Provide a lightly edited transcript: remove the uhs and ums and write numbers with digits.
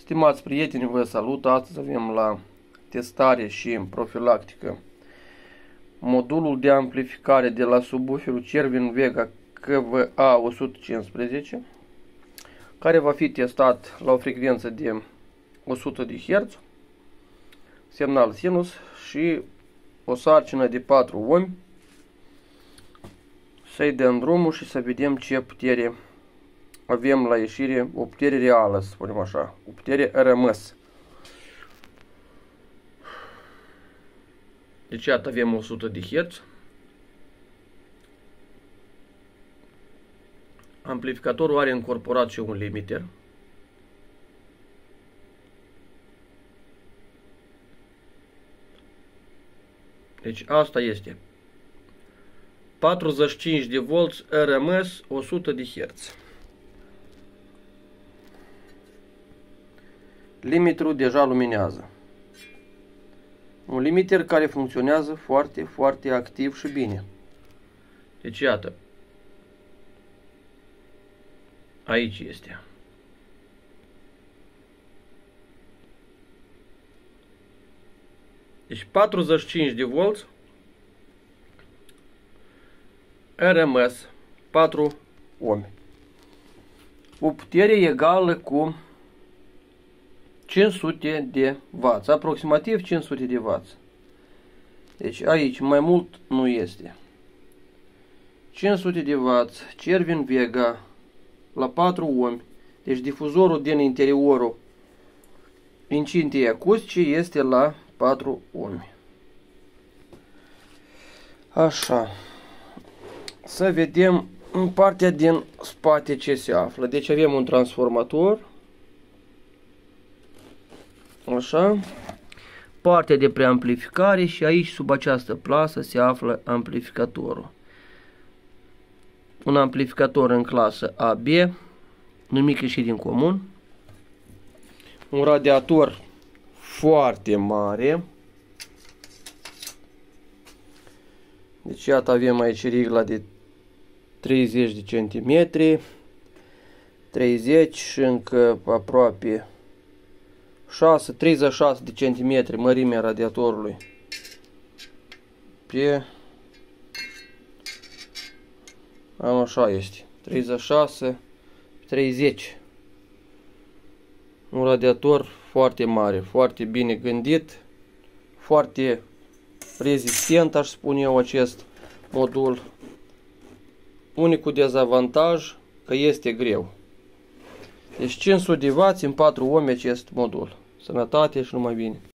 Stimați prieteni, vă salut! Astăzi avem la testare și profilactică modulul de amplificare de la subwooferul Cervin Vega KVA 115, care va fi testat la o frecvență de 100 de Hz, semnal sinus și o sarcină de 4 ohmi. Să-i dăm drumul și să vedem ce putere avem la ieșire, o putere reală, să spunem așa, o putere RMS. Deci iată, avem 100 de Hz. Amplificatorul are încorporat și un limiter. Deci asta este 45 de volți RMS 100 de Hz. Limiterul deja luminează. Un limiter care funcționează foarte, foarte activ și bine. Deci iată. Aici este. Deci 45 de volți RMS 4 ohmi. O putere egală cu 500 de W, aproximativ 500 de W. Deci aici mai mult nu este. 500 de W, Cervin Vega la 4 ohmi. Deci difuzorul din interiorul incintei acustice este la 4 ohmi. Așa. Să vedem în partea din spate ce se află. Deci avem un transformator. Așa. Partea de preamplificare și aici sub această plasă se află amplificatorul. Un amplificator în clasă AB, nimic ieșit din comun. Un radiator foarte mare. Deci iată, avem aici rigla de 30 de centimetri, 30 și încă aproape 36 de centimetri mărimea radiatorului. Așa este. 36, 30. Un radiator foarte mare, foarte bine gândit, foarte rezistent, aș spune eu, acest modul. Unicul dezavantaj că este greu. Deci 500 de W în 4 ohmi acest modul. Sănătate și numai bine!